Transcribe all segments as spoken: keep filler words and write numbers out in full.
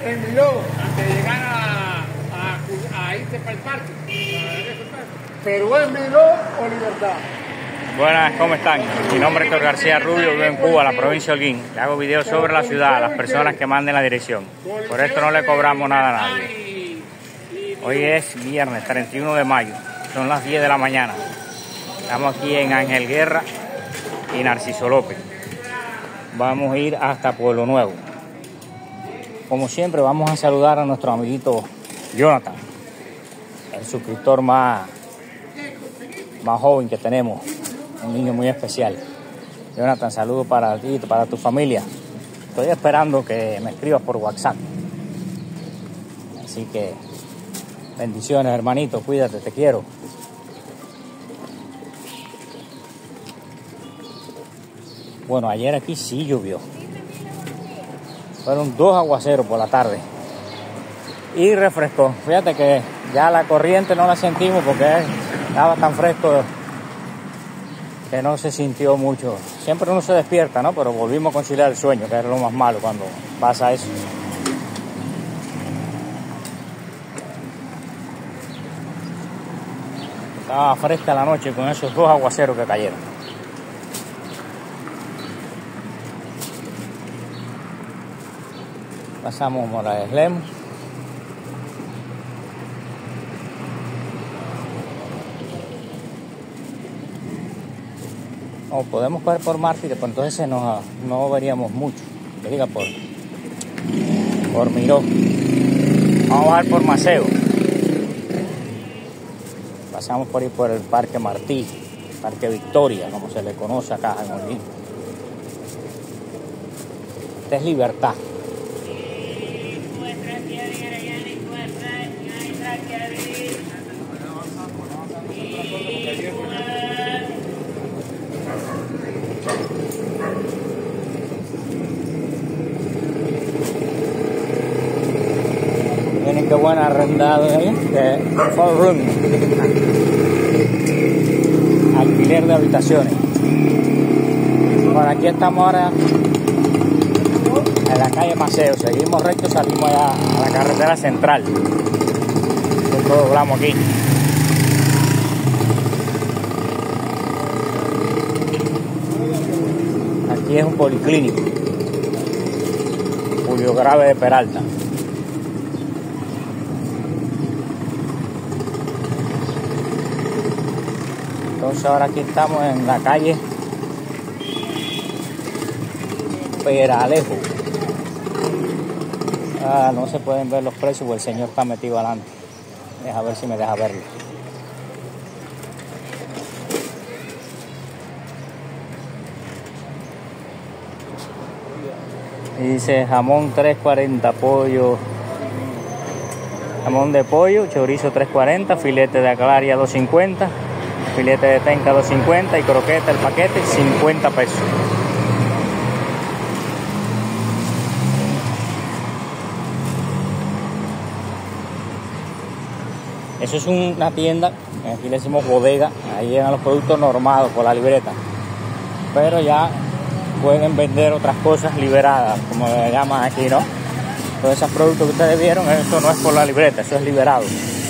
en Miló, antes de llegar a, a, a irse para el parque. Pero es Miló o Libertad. Buenas, ¿cómo están? Mi nombre es Héctor García Rubio, vivo en Cuba, la provincia de Holguín. Le hago videos sobre la ciudad, a las personas que manden la dirección. Por esto no le cobramos nada a nadie. Hoy es viernes treinta y uno de mayo, son las diez de la mañana. Estamos aquí en Ángel Guerra y Narciso López. Vamos a ir hasta Pueblo Nuevo. Como siempre, vamos a saludar a nuestro amiguito Jonathan, el suscriptor más, más joven que tenemos. Un niño muy especial. Jonathan, saludos para ti y para tu familia. Estoy esperando que me escribas por WhatsApp. Así que bendiciones, hermanito. Cuídate, te quiero. Bueno, ayer aquí sí llovió. Fueron dos aguaceros por la tarde. Y refrescó. Fíjate que ya la corriente no la sentimos porque estaba tan fresco que no se sintió mucho. Siempre uno se despierta, ¿no? Pero volvimos a conciliar el sueño, que es lo más malo cuando pasa eso. Estaba fresca la noche con esos dos aguaceros que cayeron. Pasamos por la Eslem. O podemos coger por Mártires, pues entonces no, no veríamos mucho. Que diga por, por Miró. Vamos a bajar por Maceo. Pasamos por ahí por el Parque Martí, Parque Victoria, como se le conoce acá en Holguín. Esta es Libertad. Miren qué buen arrendado ahí, de four room, alquiler de habitaciones. Bueno, aquí estamos ahora en la calle Maceo, seguimos recto, salimos allá a la carretera central. Nosotros doblamos aquí. Aquí es un policlínico, Julio Grave de Peralta. Entonces ahora aquí estamos en la calle Peralejo. Ah, no se pueden ver los precios porque el señor está metido adelante. Deja ver si me deja verlo. Dice jamón tres cuarenta, pollo, jamón de pollo, chorizo tres cuarenta, filete de aclaria dos cincuenta, filete de tenca dos cincuenta y croqueta el paquete cincuenta pesos. Eso es una tienda, aquí le decimos bodega, ahí llegan los productos normados por la libreta, pero ya pueden vender otras cosas liberadas, como le llaman aquí, ¿no? Todos esos productos que ustedes vieron, eso no es por la libreta, eso es liberado.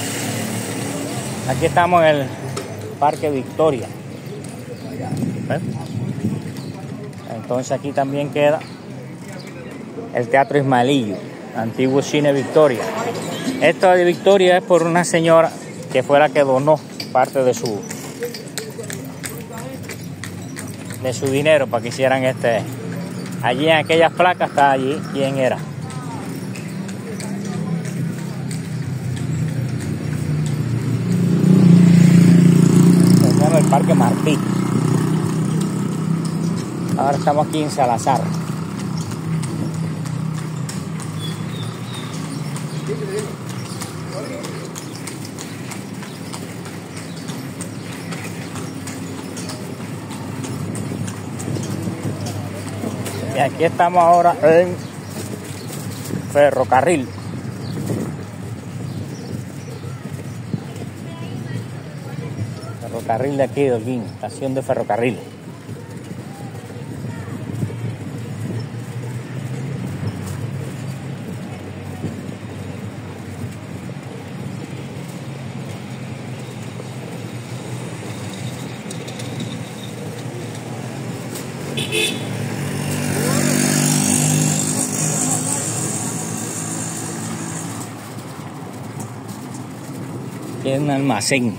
Aquí estamos en el Parque Victoria. ¿Ven? Entonces aquí también queda el Teatro Ismaelillo, antiguo Cine Victoria. Esto de Victoria es por una señora que fue la que donó parte de su de su dinero para que hicieran este. Allí en aquellas placas está allí quién era. Se llama el Parque Martí. Ahora estamos aquí en Salazar. Y aquí estamos ahora en Ferrocarril. Ferrocarril de aquí de Holguín, estación de ferrocarril. Es un almacén.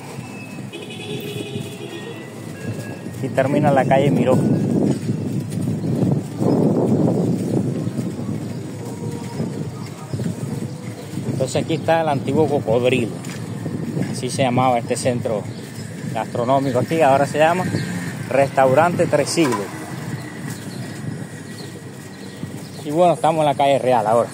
Y termina la calle Miró. Entonces aquí está el antiguo Cocodrilo. Así se llamaba este centro gastronómico aquí. Ahora se llama Restaurante Tres Siglos. Y bueno, estamos en la calle Real ahora.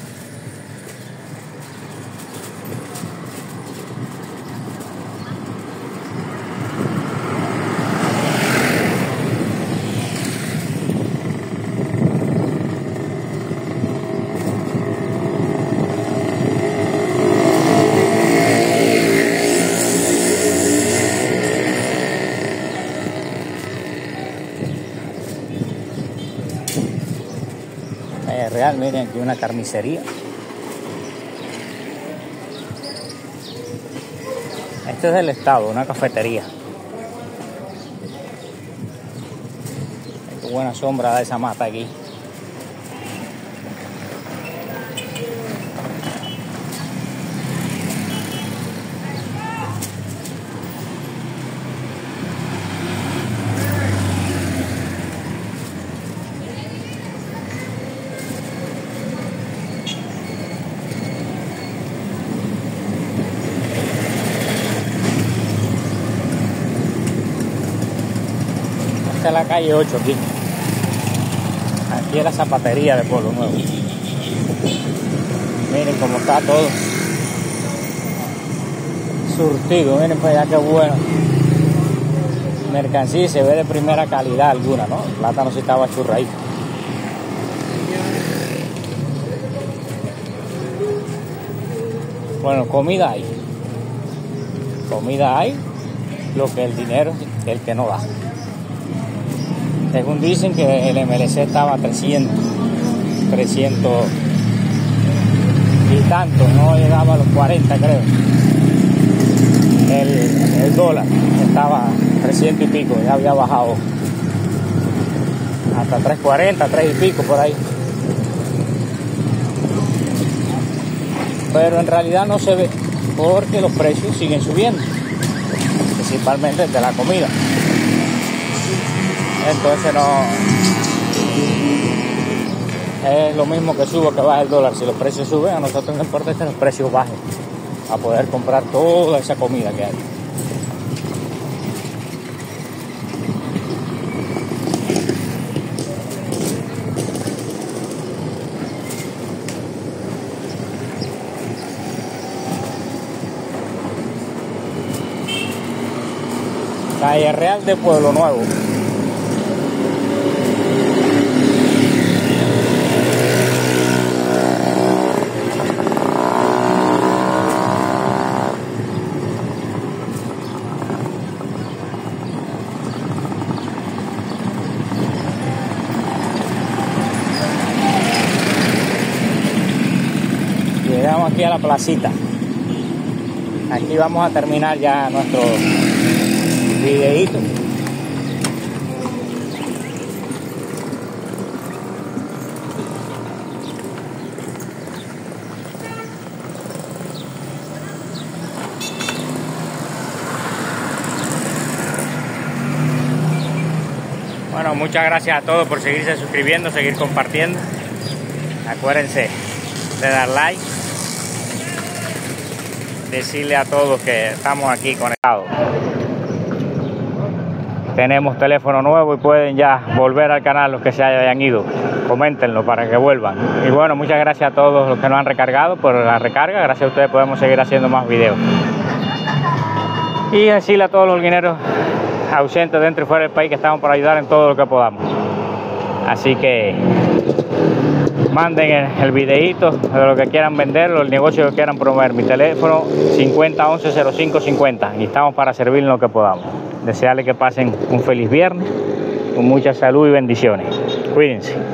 Real, miren aquí una carnicería. Este es del estado, una cafetería. Qué buena sombra da esa mata aquí. Esta es la calle ocho aquí. Aquí es la zapatería de Pueblo Nuevo. Miren cómo está todo surtido. Miren para allá, qué bueno. Mercancía, se ve de primera calidad alguna, ¿no? El plátano sí estaba churradito. Bueno, comida hay. Comida hay. Lo que el dinero, el que no da. Según dicen que el M L C estaba a trescientos, trescientos y tanto, no llegaba a los cuarenta creo. El, el dólar estaba a trescientos y pico, ya había bajado hasta tres cuarenta, tres y pico por ahí. Pero en realidad no se ve porque los precios siguen subiendo, principalmente de la comida. Entonces no es lo mismo que suba que baje el dólar. Si los precios suben, a nosotros no importa que los precios bajen, a poder comprar toda esa comida que hay. Calle Real de Pueblo Nuevo. Llegamos aquí a la placita. Aquí vamos a terminar ya nuestro videíto. Bueno, muchas gracias a todos por seguirse suscribiendo, seguir compartiendo. Acuérdense de dar like, decirle a todos que estamos aquí conectados. Tenemos teléfono nuevo y pueden ya volver al canal los que se hayan ido. Coméntenlo para que vuelvan. Y bueno, muchas gracias a todos los que nos han recargado por la recarga. Gracias a ustedes podemos seguir haciendo más videos. Y decirle a todos los holguineros ausentes dentro y fuera del país que estamos para ayudar en todo lo que podamos. Así que manden el, el videíto de lo que quieran vender, el negocio que quieran promover. Mi teléfono cincuenta once cero cinco cincuenta y estamos para servir en lo que podamos. Desearles que pasen un feliz viernes con mucha salud y bendiciones. Cuídense.